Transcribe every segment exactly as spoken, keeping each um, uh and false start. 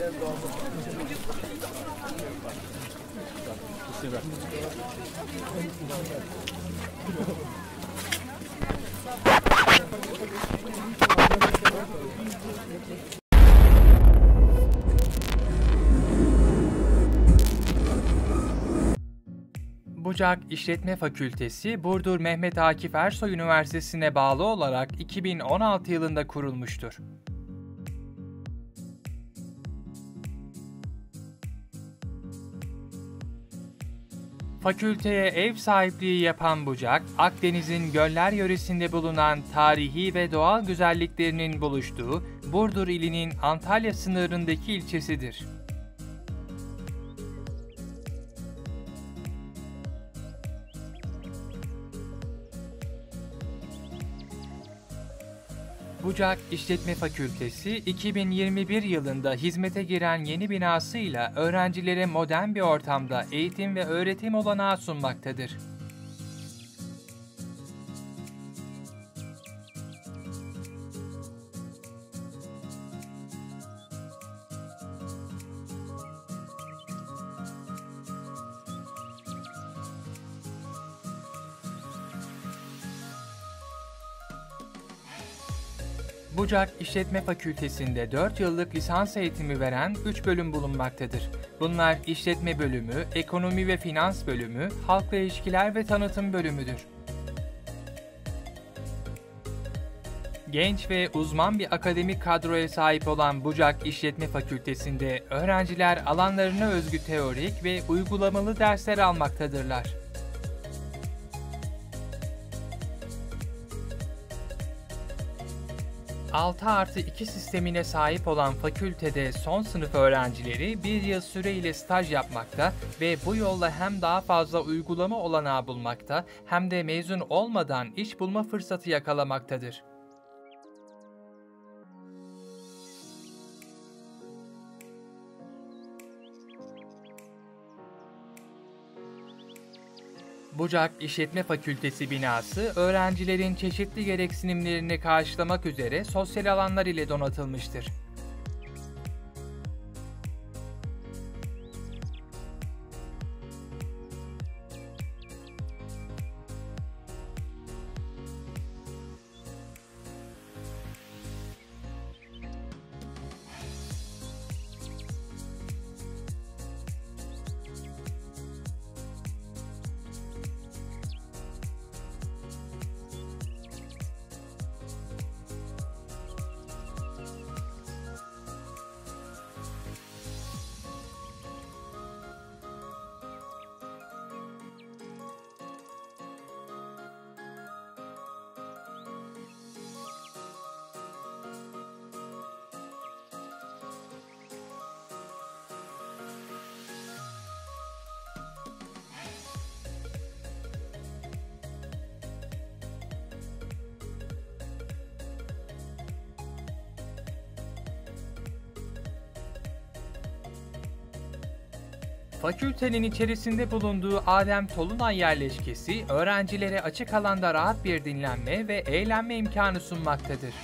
Bucak İşletme Fakültesi, Burdur Mehmet Akif Ersoy Üniversitesi'ne bağlı olarak iki bin on altı yılında kurulmuştur. Fakülteye ev sahipliği yapan Bucak, Akdeniz'in göller yöresinde bulunan tarihi ve doğal güzelliklerinin buluştuğu Burdur ilinin Antalya sınırındaki ilçesidir. Bucak İşletme Fakültesi, iki bin yirmi bir yılında hizmete giren yeni binasıyla öğrencilere modern bir ortamda eğitim ve öğretim olanağı sunmaktadır. Bucak İşletme Fakültesi'nde dört yıllık lisans eğitimi veren üç bölüm bulunmaktadır. Bunlar İşletme Bölümü, Ekonomi ve Finans Bölümü, Halkla İlişkiler ve Tanıtım Bölümüdür. Genç ve uzman bir akademik kadroya sahip olan Bucak İşletme Fakültesi'nde öğrenciler alanlarına özgü teorik ve uygulamalı dersler almaktadırlar. altı artı iki sistemine sahip olan fakültede son sınıf öğrencileri bir yıl süreyle staj yapmakta ve bu yolla hem daha fazla uygulama olanağı bulmakta hem de mezun olmadan iş bulma fırsatı yakalamaktadır. Bucak İşletme Fakültesi binası, öğrencilerin çeşitli gereksinimlerini karşılamak üzere sosyal alanlar ile donatılmıştır. Fakültenin içerisinde bulunduğu Adem Tolunay yerleşkesi, öğrencilere açık alanda rahat bir dinlenme ve eğlenme imkanı sunmaktadır.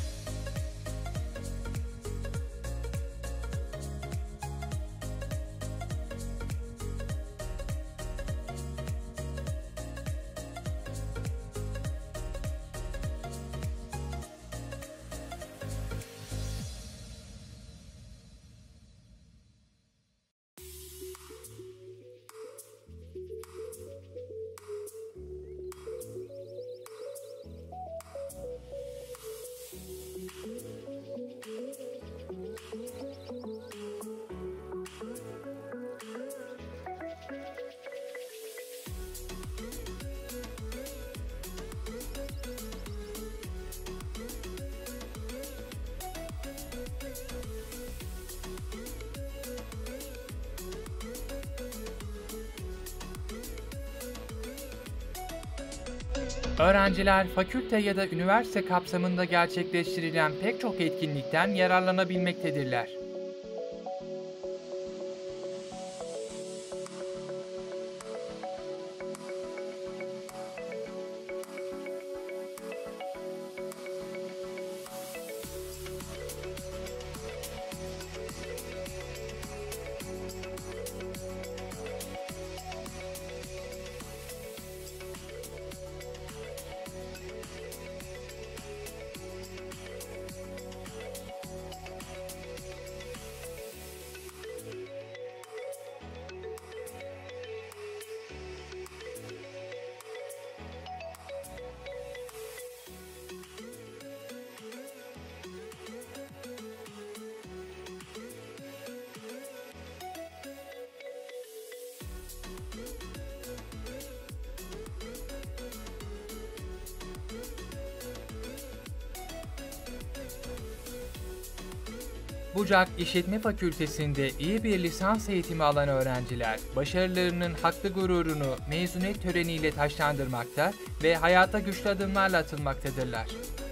Öğrenciler fakülte ya da üniversite kapsamında gerçekleştirilen pek çok etkinlikten yararlanabilmektedirler. Bucak İşletme Fakültesi'nde iyi bir lisans eğitimi alan öğrenciler, başarılarının haklı gururunu mezuniyet töreniyle taçlandırmakta ve hayata güçlü adımlarla atılmaktadırlar.